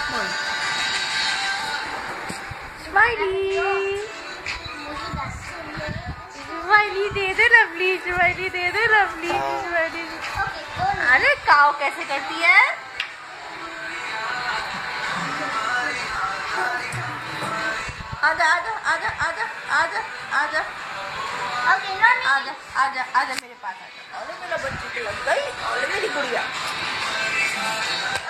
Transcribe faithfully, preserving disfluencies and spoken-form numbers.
Smiley smiley दे दे lovely, smiley दे दे लवली, स्माइली। अरे काऊ कैसे करती है? आजा आजा आजा आजा आजा आजा आजा आजा आजा मेरे पास आजा। अरे मेरा बच्ची तो लग गई, अरे मेरी गुड़िया।